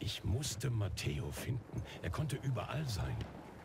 Ich musste Matteo finden. Er konnte überall sein.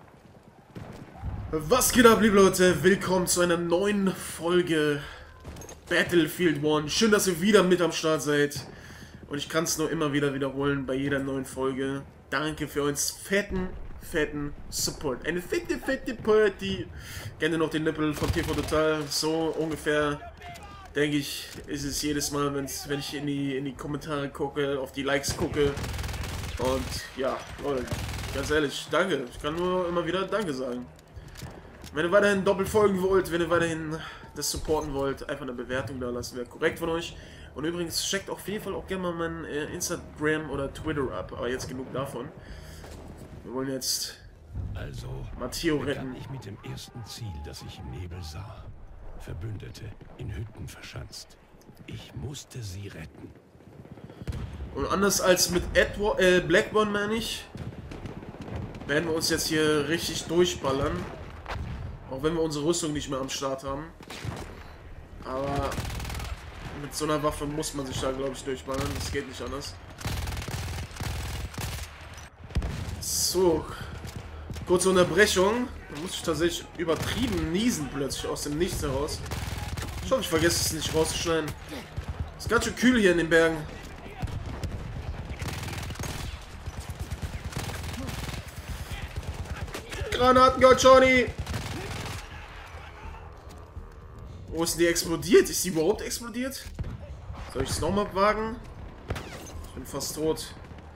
Was geht ab, liebe Leute? Willkommen zu einer neuen Folge Battlefield 1. Schön, dass ihr wieder mit am Start seid. Und ich kann es nur immer wieder wiederholen bei jeder neuen Folge. Danke für euren fetten Support. Eine fette Party. Kennt ihr noch den Nippel von TV Total? So ungefähr, denke ich, ist es jedes Mal, wenn ich in die Kommentare gucke, auf die Likes gucke. Und ja, Leute, ganz ehrlich, danke. Ich kann nur immer wieder Danke sagen. Wenn ihr weiterhin doppelt folgen wollt, wenn ihr weiterhin das supporten wollt, einfach eine Bewertung da lassen, wäre korrekt von euch. Und übrigens, checkt auf jeden Fall auch gerne mal mein Instagram oder Twitter ab. Aber jetzt genug davon. Wir wollen jetzt Matteo retten. Ich mit dem ersten Ziel, das ich im Nebel sah. Verbündete, in Hütten verschanzt. Ich musste sie retten. Und anders als mit Blackburn, meine ich, werden wir uns jetzt hier richtig durchballern. Auch wenn wir unsere Rüstung nicht mehr am Start haben. Aber mit so einer Waffe muss man sich da, glaube ich, durchballern. Das geht nicht anders. So. Kurze Unterbrechung. Da muss ich tatsächlich übertrieben niesen plötzlich aus dem Nichts heraus. Ich hoffe, ich vergesse es nicht rauszuschneiden. Es ist ganz schön kühl hier in den Bergen. Granatengott, Johnny! Wo ist denn die explodiert? Ist die überhaupt explodiert? Soll ich es nochmal wagen? Ich bin fast tot.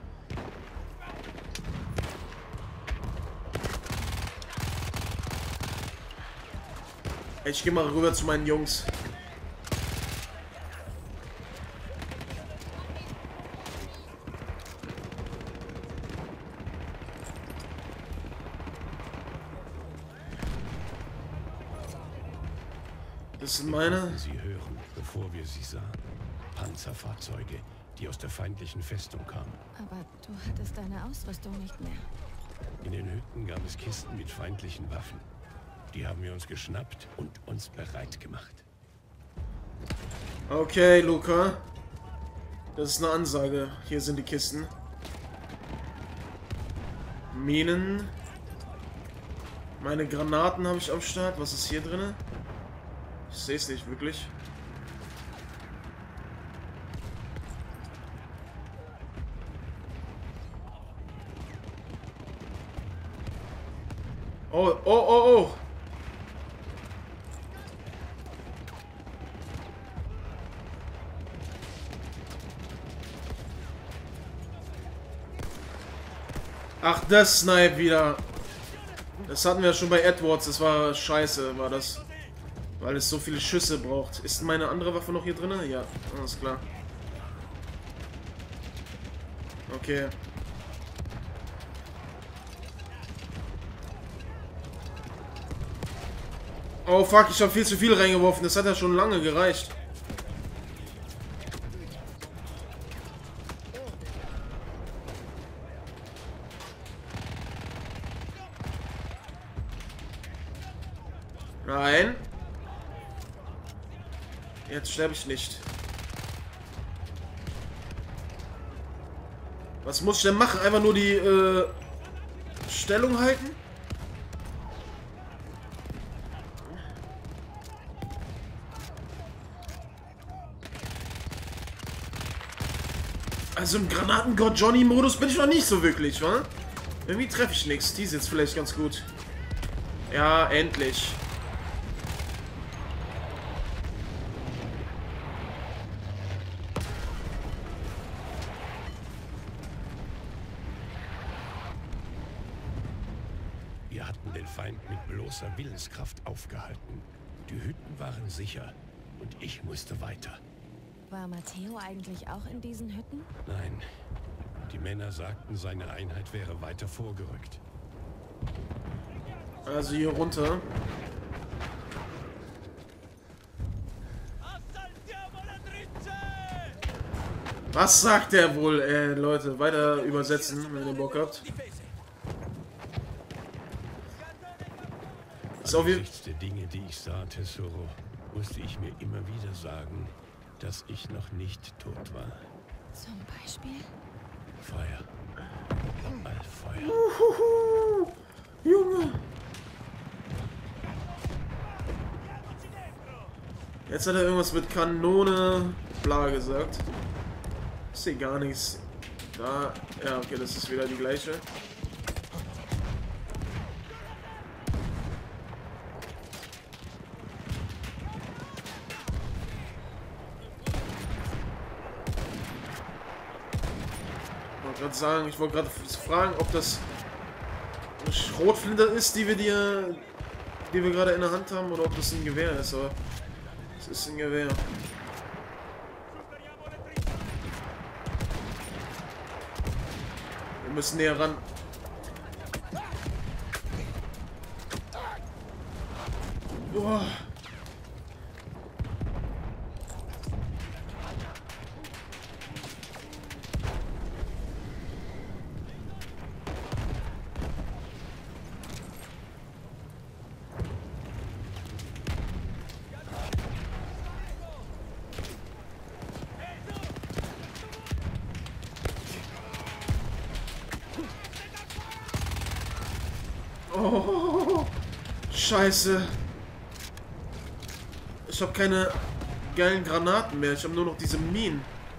Ich gehe mal rüber zu meinen Jungs. Das sind meine. Sie hören, bevor wir sie sahen. Panzerfahrzeuge, die aus der feindlichen Festung kamen. Aber du hattest deine Ausrüstung nicht mehr. In den Hütten gab es Kisten mit feindlichen Waffen. Die haben wir uns geschnappt und uns bereit gemacht. Okay, Luca. Das ist eine Ansage. Hier sind die Kisten. Minen. Meine Granaten habe ich am Start. Was ist hier drin? Ich sehe es nicht wirklich. Oh, oh, oh, oh. Ach, das Snipe wieder. Das hatten wir schon bei Edwards. Das war scheiße, war das. Weil es so viele Schüsse braucht. Ist meine andere Waffe noch hier drin? Ja, alles klar. Okay. Oh fuck, ich habe viel zu viel reingeworfen. Das hat ja schon lange gereicht. Nein. Jetzt sterbe ich nicht. Was muss ich denn machen? Einfach nur die Stellung halten? Also im Granatengott Johnny Modus bin ich noch nicht so wirklich, wa? Irgendwie treffe ich nichts. Die ist jetzt vielleicht ganz gut. Ja, endlich. Wir hatten den Feind mit bloßer Willenskraft aufgehalten. Die Hütten waren sicher und ich musste weiter. War Matteo eigentlich auch in diesen Hütten? Nein, die Männer sagten, seine Einheit wäre weiter vorgerückt. Also hier runter. Was sagt der wohl, Leute? Weiter übersetzen, wenn ihr Bock habt. Angesichts der Dinge, die ich sah, Tesoro, musste ich mir immer wieder sagen, dass ich noch nicht tot war. Zum Beispiel? Feuer. All Feuer. Junge! Jetzt hat er irgendwas mit Kanone, bla gesagt. Ich sehe gar nichts. Da, ja, okay, das ist wieder die gleiche. Ich wollte gerade fragen, ob das eine Schrotflinte ist, die wir gerade in der Hand haben, oder ob das ein Gewehr ist, aber es ist ein Gewehr. Wir müssen näher ran. Boah. Oh, Scheiße. Ich habe keine geilen Granaten mehr. Ich habe nur noch diese Minen.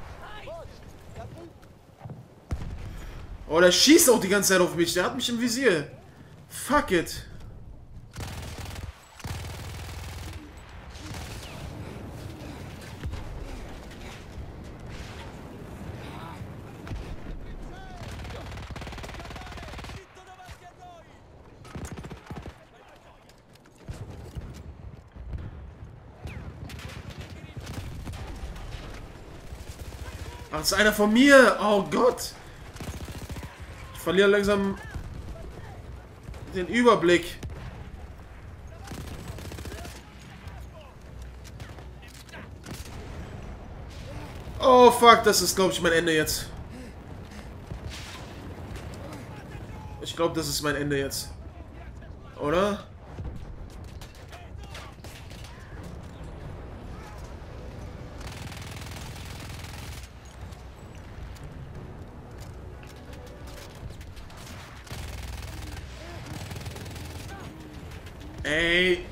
Oh, der schießt auch die ganze Zeit auf mich. Der hat mich im Visier. Fuck it. Ach, das ist einer von mir. Oh Gott. Ich verliere langsam den Überblick. Oh fuck, das ist, glaube ich, mein Ende jetzt. Ich glaube, das ist mein Ende jetzt. Oder? Ey.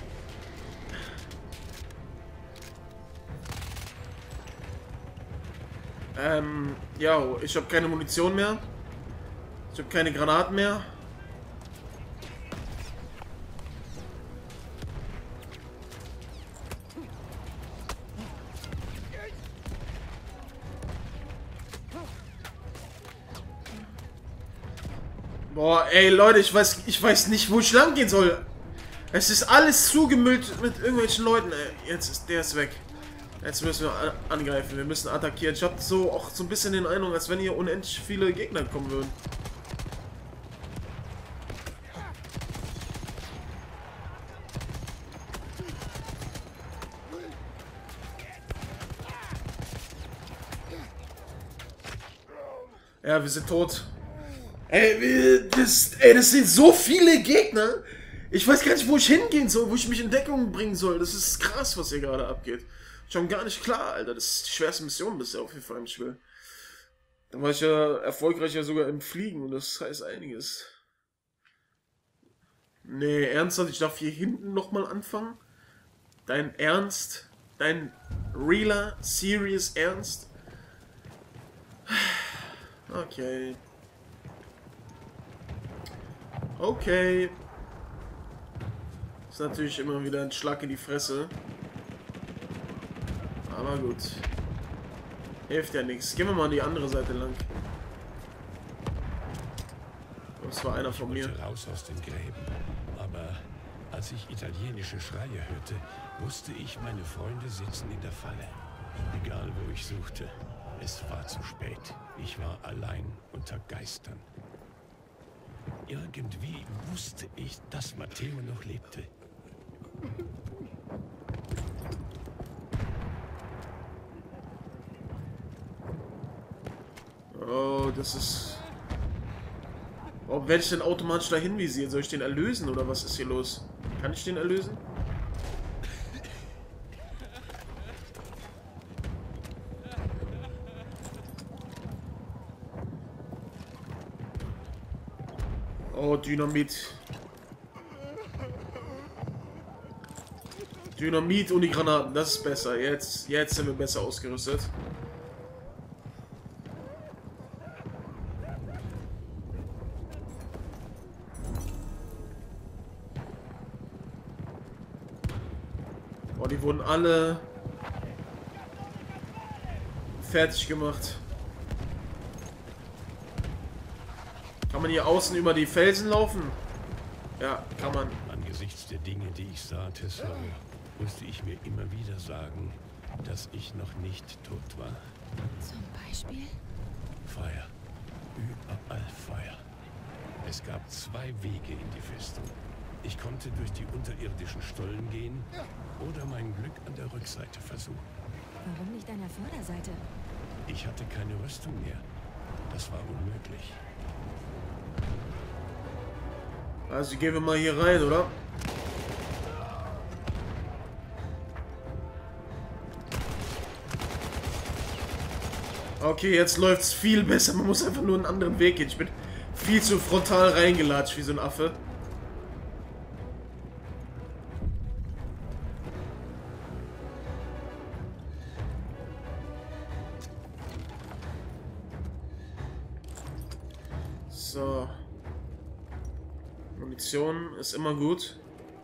Ja, ich habe keine Munition mehr. Ich habe keine Granaten mehr. Boah, ey Leute, ich weiß nicht, wo ich lang gehen soll. Es ist alles zugemüllt mit irgendwelchen Leuten. Ey, jetzt ist der ist weg. Jetzt müssen wir angreifen. Wir müssen attackieren. Ich habe so auch so ein bisschen den Eindruck, als wenn hier unendlich viele Gegner kommen würden. Ja, wir sind tot. Ey, das sind so viele Gegner. Ich weiß gar nicht, wo ich hingehen soll, wo ich mich in Deckung bringen soll. Das ist krass, was hier gerade abgeht. Schon gar nicht klar, Alter. Das ist die schwerste Mission bisher auf jeden Fall im Spiel. Da war ich ja erfolgreicher sogar im Fliegen und das heißt einiges. Nee, ernsthaft, ich darf hier hinten nochmal anfangen? Dein Ernst? Dein realer, serious Ernst? Okay. Okay. Ist natürlich immer wieder ein Schlag in die Fresse. Aber gut. Hilft ja nichts. Gehen wir mal an die andere Seite lang. Das war einer von mir. Ich wollte raus aus den Gräben. Aber als ich italienische Schreie hörte, wusste ich, meine Freunde sitzen in der Falle. Egal wo ich suchte. Es war zu spät. Ich war allein unter Geistern. Irgendwie wusste ich, dass Matteo noch lebte. Oh, das ist... Warum werde ich denn automatisch dahin visiert? Soll ich den erlösen oder was ist hier los? Kann ich den erlösen? Oh, Dynamit. Dynamit und die Granaten, das ist besser. Jetzt sind wir besser ausgerüstet. Oh, die wurden alle fertig gemacht. Kann man hier außen über die Felsen laufen? Ja, kann man. Angesichts der Dinge, die ich sah, Tessero, musste ich mir immer wieder sagen, dass ich noch nicht tot war. Zum Beispiel? Feuer. Überall Feuer. Es gab 2 Wege in die Festung. Ich konnte durch die unterirdischen Stollen gehen oder mein Glück an der Rückseite versuchen. Warum nicht an der Vorderseite? Ich hatte keine Rüstung mehr. Das war unmöglich. Also gehen wir mal hier rein, oder? Okay, jetzt läuft's viel besser. Man muss einfach nur einen anderen Weg gehen. Ich bin viel zu frontal reingelatscht wie so ein Affe. So. Munition ist immer gut.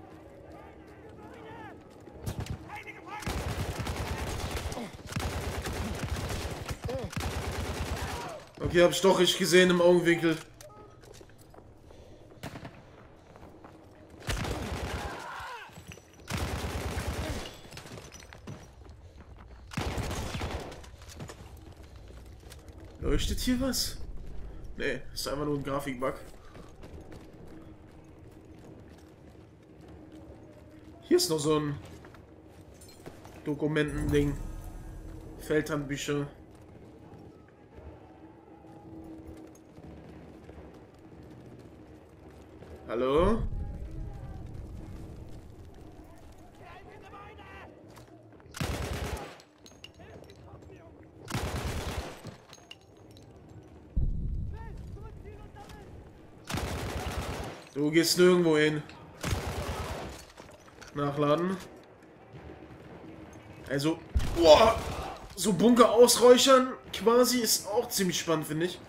Okay, hab ich doch richtig gesehen im Augenwinkel. Leuchtet hier was? Nee, ist einfach nur ein Grafikbug. Hier ist noch so ein Dokumentending. Feldhandbücher. Hallo? Du gehst nirgendwo hin. Nachladen. Also, boah, so Bunker ausräuchern quasi ist auch ziemlich spannend, finde ich.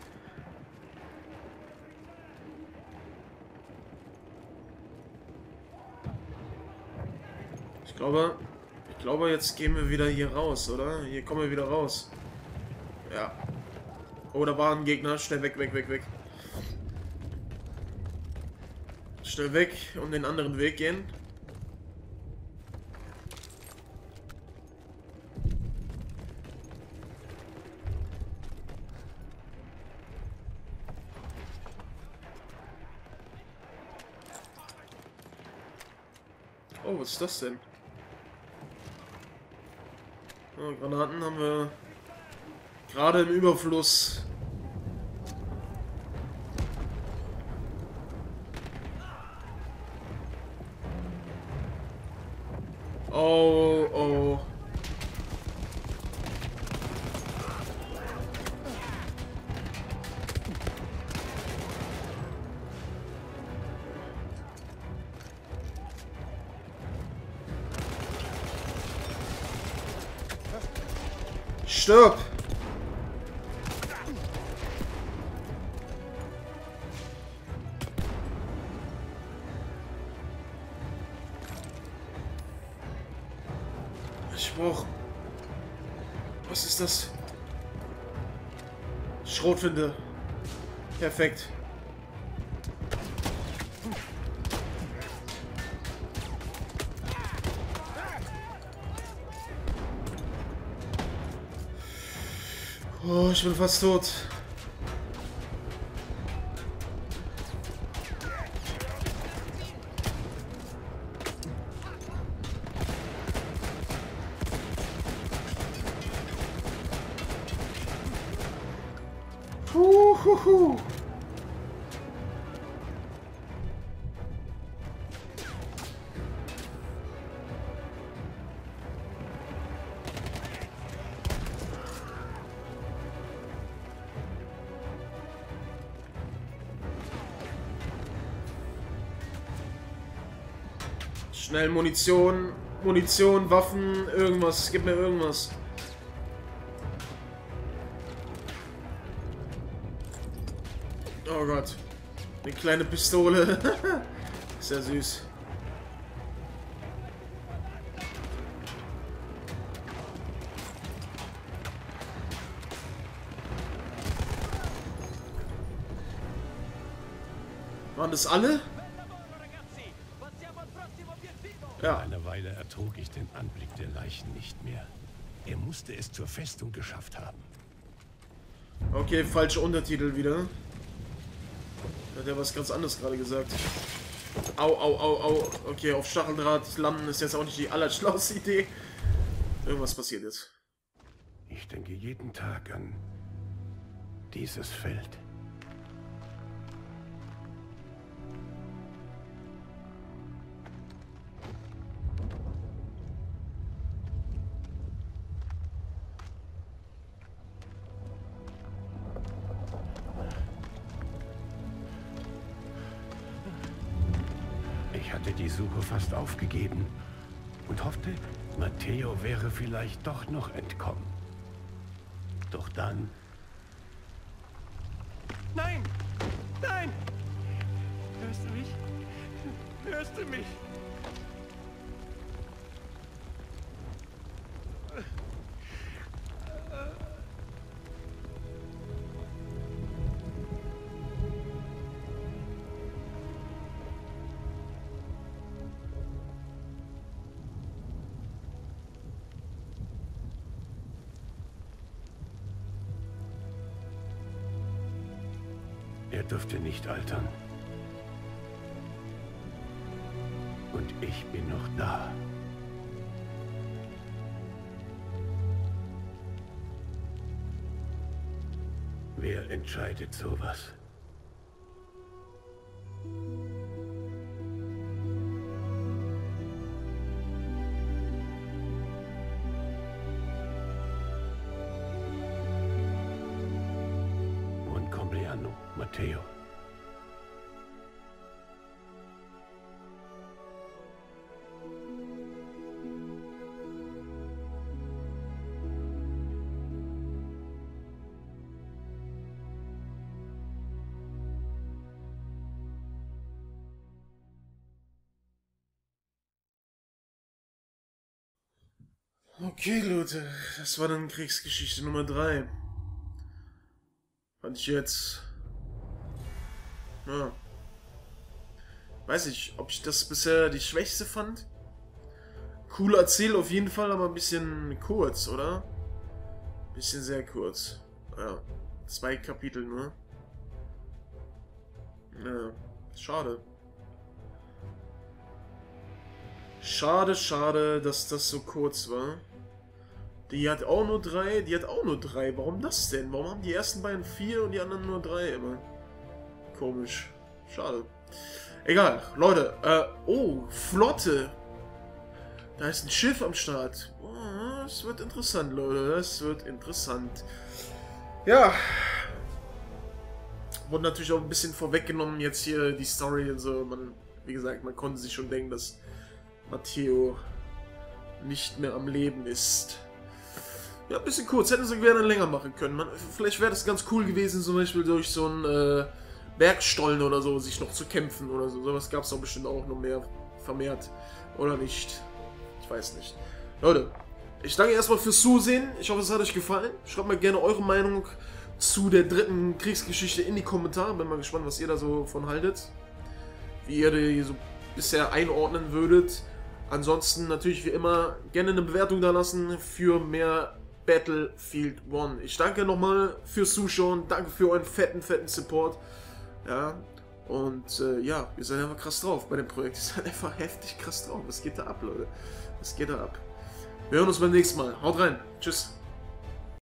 Ich glaube, jetzt gehen wir wieder hier raus, oder? Hier kommen wir wieder raus. Ja. Oh, da war ein Gegner. Schnell weg, weg, weg, weg. Schnell weg und den anderen Weg gehen. Oh, was ist das denn? Oh, Granaten haben wir gerade im Überfluss. Oh, oh. Stirb! Ich brauch... Was ist das? Schrotflinte. Perfekt. Oh, ich bin fast tot. Huhuhu. Schnell Munition, Munition, Waffen, irgendwas. Gib mir irgendwas. Oh Gott. Eine kleine Pistole. Sehr süß. Waren das alle? Ja. Nach einer Weile ertrug ich den Anblick der Leichen nicht mehr. Er musste es zur Festung geschafft haben. Okay, falsche Untertitel wieder. Hat er was ganz anderes gerade gesagt. Au, au, au, au. Okay, auf Stacheldraht landen ist jetzt auch nicht die allerschlauste Idee. Irgendwas passiert jetzt. Ich denke jeden Tag an dieses Feld. Ich hatte die Suche fast aufgegeben und hoffte, Matteo wäre vielleicht doch noch entkommen. Doch dann... Nein! Nein! Hörst du mich? Hörst du mich? Er dürfte nicht altern. Und ich bin noch da. Wer entscheidet sowas? Buon compleanno, Matteo. Okay, Leute, das war dann Kriegsgeschichte Nummer 3. Fand ich jetzt... Ja. Weiß ich, ob ich das bisher die schwächste fand. Cool erzählt auf jeden Fall, aber ein bisschen kurz, oder? Bisschen sehr kurz. Ja, 2 Kapitel nur. Ja, schade. Schade, schade, dass das so kurz war. Die hat auch nur 3, die hat auch nur 3. Warum das denn? Warum haben die ersten beiden 4 und die anderen nur 3 immer? Komisch. Schade. Egal, Leute. Oh, Flotte. Da ist ein Schiff am Start. Oh, das wird interessant, Leute. Das wird interessant. Ja. Wurde natürlich auch ein bisschen vorweggenommen jetzt hier die Story und so. Wie gesagt, man konnte sich schon denken, dass Matteo nicht mehr am Leben ist. Ja, ein bisschen kurz. Hätten sie gerne länger machen können. Vielleicht wäre das ganz cool gewesen, zum Beispiel durch so einen Bergstollen oder so, sich noch zu kämpfen oder so. Sowas gab es doch bestimmt auch noch mehr vermehrt. Oder nicht? Ich weiß nicht. Leute, ich danke erstmal fürs Zusehen. Ich hoffe, es hat euch gefallen. Schreibt mal gerne eure Meinung zu der 3. Kriegsgeschichte in die Kommentare. Bin mal gespannt, was ihr da so von haltet. Wie ihr die so bisher einordnen würdet. Ansonsten natürlich wie immer gerne eine Bewertung da lassen für mehr Battlefield 1. Ich danke nochmal fürs Zuschauen, danke für euren fetten Support. Ja, und ja, wir sind einfach krass drauf bei dem Projekt. Wir sind einfach heftig krass drauf. Was geht da ab, Leute? Was geht da ab? Wir hören uns beim nächsten Mal. Haut rein. Tschüss.